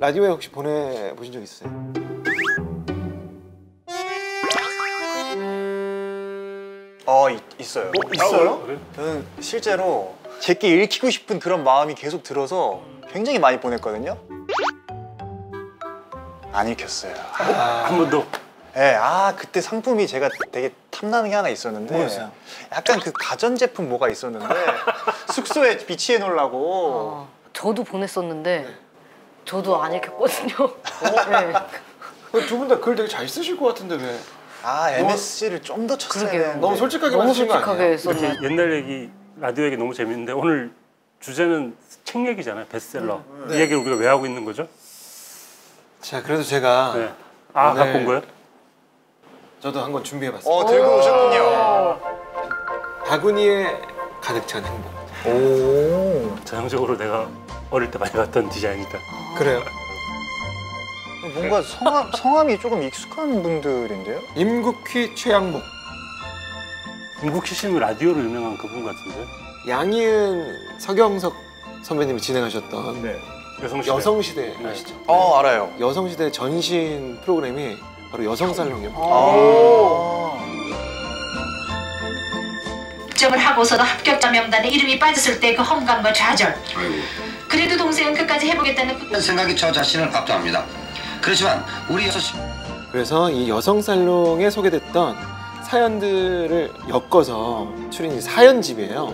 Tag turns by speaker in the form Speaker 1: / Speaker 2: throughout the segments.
Speaker 1: 라디오에 혹시 보내보신 적 있으세요?
Speaker 2: 있어요.
Speaker 3: 있어요?
Speaker 2: 그래? 저는 실제로 제게 읽히고 싶은 그런 마음이 계속 들어서 굉장히 많이 보냈거든요. 안 읽혔어요.
Speaker 3: 한 번도.
Speaker 2: 네, 그때 상품이 제가 되게 탐나는 게 하나 있었는데
Speaker 1: 뭐였어요?
Speaker 2: 약간 그 가전제품 뭐가 있었는데 숙소에 비치해 놓으려고
Speaker 4: 저도 보냈었는데 저도 안 읽혔거든요. 네.
Speaker 1: 두 분 다 글 되게 잘 쓰실 것 같은데 왜?
Speaker 2: MSG를 좀 더 쳤어야
Speaker 4: 그러게요.
Speaker 2: 되는데
Speaker 1: 너무 솔직하게
Speaker 4: 너무
Speaker 1: 말씀하신 거
Speaker 4: 솔직하게
Speaker 1: 아니에요?
Speaker 4: 썼네.
Speaker 3: 옛날 얘기, 라디오 얘기 너무 재밌는데 오늘 주제는 책 얘기잖아요. 베스트셀러. 이 얘기를 우리가 왜 하고 있는 거죠?
Speaker 1: 자, 그래도 제가
Speaker 3: 네. 갖고 온 거예요?
Speaker 1: 저도 한 권 준비해봤습니다.
Speaker 2: 들고 오셨군요.
Speaker 1: 바구니에 가득 찬 행복.
Speaker 3: 전형적으로 내가 어릴 때 많이 봤던 디자인이다.
Speaker 1: 그래요?
Speaker 2: 뭔가 성함이 조금 익숙한 분들인데요?
Speaker 1: 임국휘, 최양목.
Speaker 3: 임국희 씨는 라디오로 유명한 그분 같은데?
Speaker 1: 양희은, 서경석 선배님이 진행하셨던
Speaker 3: 여성시대.
Speaker 1: 여성시대
Speaker 3: 네.
Speaker 1: 아시죠?
Speaker 2: 알아요.
Speaker 1: 여성시대 전신 프로그램이 바로 여성살롱이었거든요.
Speaker 5: 점을 하고서도 합격자 명단에 이름이 빠졌을 때 그 험감과 좌절. 그래도 동생은 끝까지 해보겠다는
Speaker 6: 생각이 저 자신을 압도합니다. 그렇지만 우리
Speaker 1: 그래서 이 여성살롱에 소개됐던 사연들을 엮어서 추린 사연집이에요.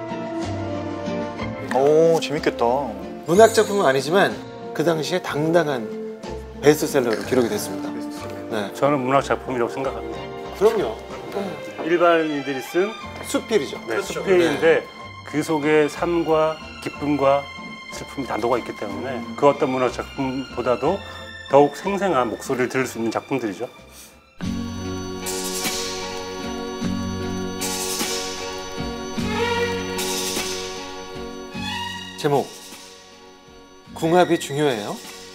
Speaker 2: 재밌겠다.
Speaker 1: 문학 작품은 아니지만 그 당시에 당당한 베스트셀러로 기록이 됐습니다. 네,
Speaker 3: 저는 문학 작품이라고 생각합니다.
Speaker 1: 그럼요.
Speaker 3: 일반인들이 쓴
Speaker 1: 수필이죠.
Speaker 3: 수필인데 그 속에 삶과 기쁨과 슬픔이 다 녹아있기 때문에 그 어떤 문학 작품보다도 더욱 생생한 목소리를 들을 수 있는 작품들이죠.
Speaker 1: 제목, 궁합이 중요해요.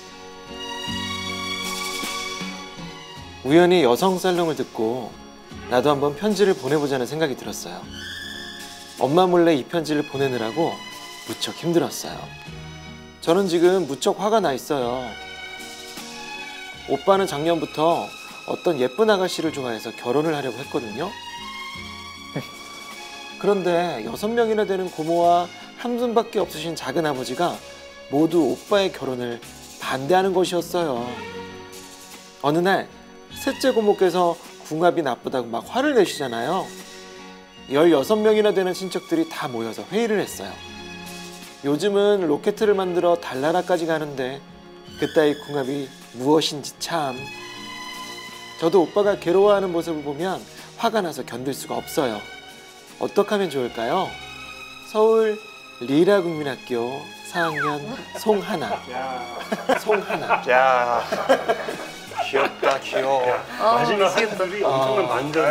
Speaker 1: 우연히 여성살롱을 듣고 나도 한번 편지를 보내보자는 생각이 들었어요. 엄마 몰래 이 편지를 보내느라고 무척 힘들었어요. 저는 지금 무척 화가 나 있어요. 오빠는 작년부터 어떤 예쁜 아가씨를 좋아해서 결혼을 하려고 했거든요. 그런데 6명이나 되는 고모와 한 분밖에 없으신 작은 아버지가 모두 오빠의 결혼을 반대하는 것이었어요. 어느 날 셋째 고모께서 궁합이 나쁘다고 막 화를 내시잖아요. 16명이나 되는 친척들이 다 모여서 회의를 했어요. 요즘은 로켓을 만들어 달나라까지 가는데 그따위 궁합이 무엇인지 참. 저도 오빠가 괴로워하는 모습을 보면 화가 나서 견딜 수가 없어요. 어떻게 하면 좋을까요? 서울 리라국민학교 4학년 송하나. 송하나.
Speaker 2: 야, 귀엽다, 귀여워.
Speaker 3: 마지막 한줄이 엄청난 반전.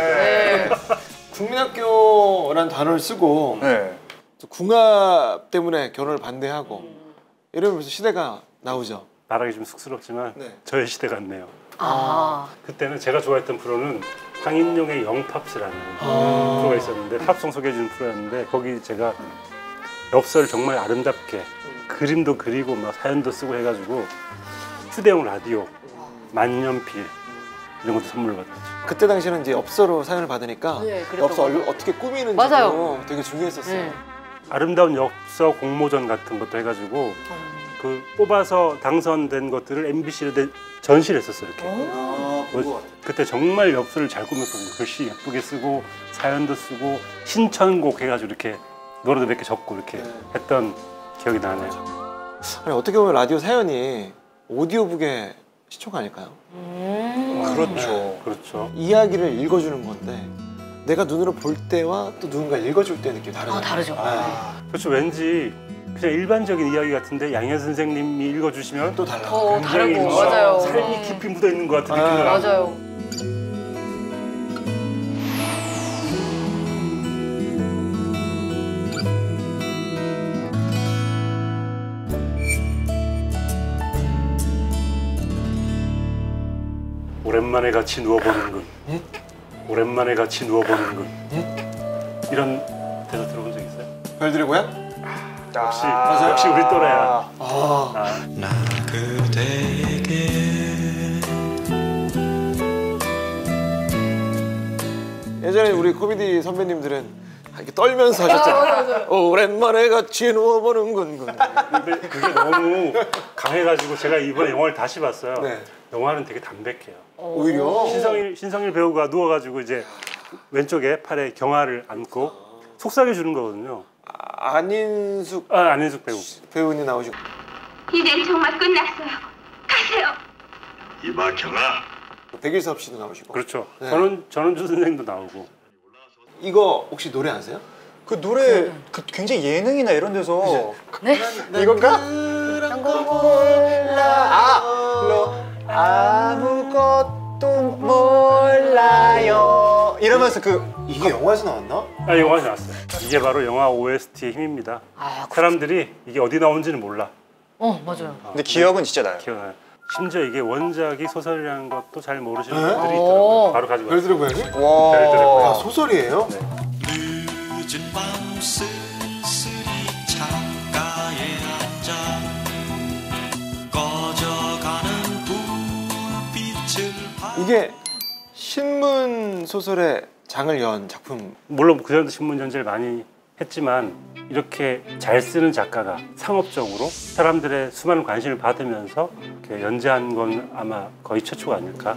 Speaker 1: 국민학교라는 단어를 쓰고 궁합 때문에 결혼을 반대하고 이러면서 시대가 나오죠.
Speaker 3: 말하기 좀 쑥스럽지만 저의 시대 같네요. 그때는 제가 좋아했던 프로는 황인용의 영팝스라는 프로가 있었는데 팝송 소개해주는 프로였는데 거기 제가 엽서를 정말 아름답게 그림도 그리고 막 사연도 쓰고 해가지고 휴대용 라디오, 만년필 이런 것도 선물을 받았죠.
Speaker 1: 그때 당시에는 이제 엽서로 사연을 받으니까 엽서 어떻게 꾸미는지도
Speaker 4: 맞아요.
Speaker 1: 되게 중요했었어요.
Speaker 3: 아름다운 엽서 공모전 같은 것도 해가지고 그 뽑아서 당선된 것들을 MBC에 전시를 했었어요. 이렇게. 그때 정말 엽서를 잘 꾸몄거든요. 글씨 예쁘게 쓰고 사연도 쓰고 신청곡 해가지고 이렇게 노래도 몇 개 적고 이렇게 했던 기억이 나네요.
Speaker 1: 아니, 어떻게 보면 라디오 사연이 오디오북의 시초가 아닐까요?
Speaker 2: 그렇죠.
Speaker 3: 그렇죠.
Speaker 1: 이야기를 읽어주는 건데 내가 눈으로 볼 때와 또 누군가 읽어줄 때 느낌이 다르잖아요.
Speaker 4: 다르죠.
Speaker 3: 그렇죠. 왠지 그냥 일반적인 이야기 같은데 양현 선생님이 읽어주시면
Speaker 1: 또 달라.
Speaker 4: 더
Speaker 3: 굉장히
Speaker 4: 다르고
Speaker 3: 막
Speaker 4: 맞아요.
Speaker 3: 삶이 깊이 묻어있는 것 같은 느낌이 나고.
Speaker 4: 맞아요.
Speaker 3: 오랜만에 같이 누워보는군. 오랜만에 같이 누워보는군. 이런 대사 들어본 적 있어요?
Speaker 1: 별들의 고향?
Speaker 3: 역시 우리 또래야.
Speaker 1: 아. 예전에 우리 코미디 선배님들은 이렇게 떨면서 하셨잖아요. 오랜만에 같이 누워보는 군.
Speaker 3: 근데 그게 너무 강해가지고 제가 이번에 영화를 다시 봤어요.
Speaker 1: 네.
Speaker 3: 영화는 되게 담백해요.
Speaker 1: 오히려
Speaker 3: 신성일 배우가 누워가지고 이제 왼쪽에 팔에 경화를 안고 속삭여 주는 거거든요.
Speaker 1: 안인숙
Speaker 3: 안인숙
Speaker 1: 배우님 나오시고.
Speaker 7: 이젠 정말 끝났어요. 가세요.
Speaker 8: 이봐 경아.
Speaker 1: 백일섭 씨도 나오시고.
Speaker 3: 그렇죠.
Speaker 1: 네.
Speaker 3: 전원주 선생도 나오고.
Speaker 1: 이거 혹시 노래 아세요?
Speaker 2: 그 노래 그 굉장히 예능이나 이런 데서
Speaker 4: 네?
Speaker 2: 이건가?
Speaker 1: 몰라.
Speaker 2: 아무것도 몰라요 이러면서
Speaker 1: 이게 영화에서 나왔나?
Speaker 3: 영화에서 나왔어요. 이게 바로 영화 OST의 힘입니다. 사람들이 이게 어디 나온지는 몰라.
Speaker 4: 맞아요.
Speaker 2: 근데 기억은 진짜 나요.
Speaker 3: 기억나요. 심지어 이게 원작이 소설이라는 것도 잘 모르시는 분들이 있더라고요. 바로 가지고
Speaker 1: 별들의 고양이?
Speaker 2: 와.
Speaker 3: 별들의 고양이.
Speaker 1: 아, 소설이에요?
Speaker 3: 네.
Speaker 1: 이게 신문 소설의 장을 연 작품.
Speaker 3: 물론 그전에도 신문 연재를 많이 했지만 이렇게 잘 쓰는 작가가 상업적으로 사람들의 수많은 관심을 받으면서 이렇게 연재한 건 아마 거의 최초가 아닐까.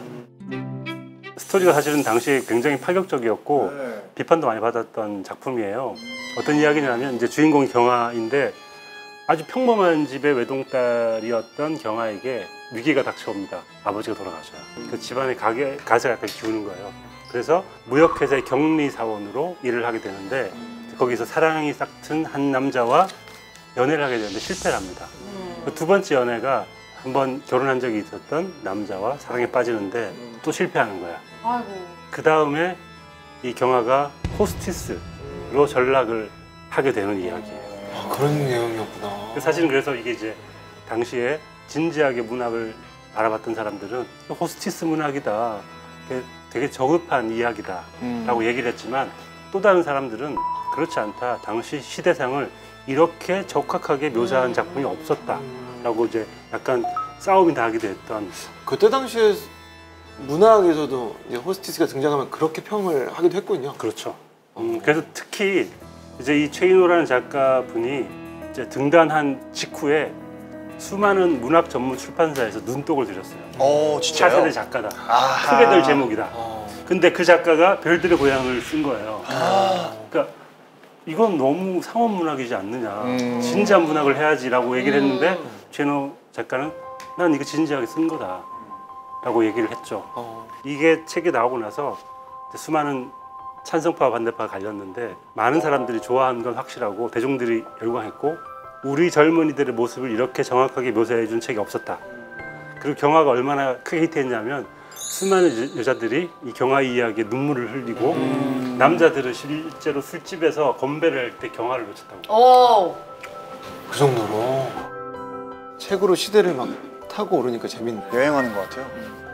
Speaker 3: 스토리가 사실은 당시에 굉장히 파격적이었고 비판도 많이 받았던 작품이에요. 어떤 이야기냐면 이제 주인공이 경아인데 아주 평범한 집의 외동딸이었던 경아에게 위기가 닥쳐옵니다. 아버지가 돌아가셔요. 그 집안의 가세가 약간 기우는 거예요. 그래서 무역회사의 격리사원으로 일을 하게 되는데 거기서 사랑이 싹튼 한 남자와 연애를 하게 되는데 실패를 합니다. 그 두 번째 연애가 한번 결혼한 적이 있었던 남자와 사랑에 빠지는데 또 실패하는 거야. 그 다음에 이 경아가 호스티스로 전락을 하게 되는 이야기예요.
Speaker 1: 그런 내용이었구나.
Speaker 3: 사실은 그래서 이게 이제 당시에 진지하게 문학을 바라봤던 사람들은 호스티스 문학이다, 되게 저급한 이야기다 라고 얘기를 했지만 또 다른 사람들은 그렇지 않다, 당시 시대상을 이렇게 적확하게 묘사한 작품이 없었다 라고 이제 약간 싸움이 나기도 했던.
Speaker 1: 그때 당시에 문학에서도 이제 호스티스가 등장하면 그렇게 평을 하기도 했군요.
Speaker 3: 그렇죠. 그래서 특히 이제 이 최인호라는 작가분이 이제 등단한 직후에 수많은 문학 전문 출판사에서 눈독을 들였어요.
Speaker 2: 진짜요?
Speaker 3: 차세대 작가다. 크게 될 제목이다. 근데 그 작가가 별들의 고향을 쓴 거예요. 그러니까 이건 너무 상업 문학이지 않느냐. 진지한 문학을 해야지라고 얘기를 했는데 최인호 작가는 난 이거 진지하게 쓴 거다 라고 얘기를 했죠. 이게 책이 나오고 나서 수많은 찬성파와 반대파가 갈렸는데 많은 사람들이 좋아하는 건 확실하고 대중들이 열광했고 우리 젊은이들의 모습을 이렇게 정확하게 묘사해 준 책이 없었다. 그리고 경아가 얼마나 크게 히트했냐면 수많은 여자들이 이 경아 이야기에 눈물을 흘리고 남자들은 실제로 술집에서 건배를 할 때 경아를 외쳤다고.
Speaker 1: 그 정도로 책으로 시대를 막 타고 오르니까 재밌네.
Speaker 2: 여행하는 것 같아요.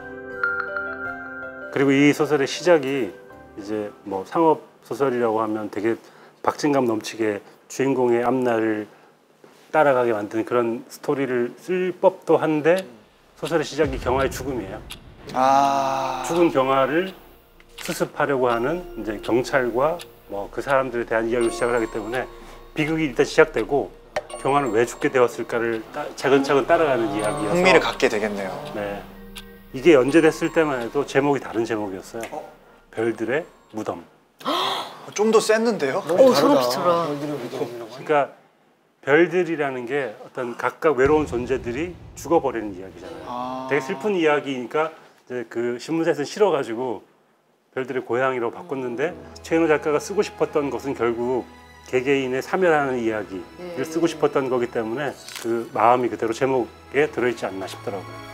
Speaker 3: 그리고 이 소설의 시작이 이제 뭐 상업 소설이라고 하면 되게 박진감 넘치게 주인공의 앞날을 따라가게 만드는 그런 스토리를 쓸 법도 한데 소설의 시작이 경아의 죽음이에요. 죽은 경아를 수습하려고 하는 이제 경찰과 뭐 그 사람들에 대한 이야기로 시작을 하기 때문에 비극이 일단 시작되고 경아는 왜 죽게 되었을까를 차근차근 따라가는 이야기여서
Speaker 2: 흥미를 갖게 되겠네요.
Speaker 3: 네, 이게 연재됐을 때만 해도 제목이 다른 제목이었어요. 별들의 무덤.
Speaker 2: 좀 더 셌는데요?
Speaker 4: 소름 끼쳐라.
Speaker 3: 그러니까 별들이라는 게 어떤 각각 외로운 존재들이 죽어버리는 이야기잖아요. 되게 슬픈 이야기니까 이제 그 신문사에서 싫어가지고 별들의 고향이라고 바꿨는데 최인호 작가가 쓰고 싶었던 것은 결국 개개인의 사멸하는 이야기를 쓰고 싶었던 거기 때문에 그 마음이 그대로 제목에 들어있지 않나 싶더라고요.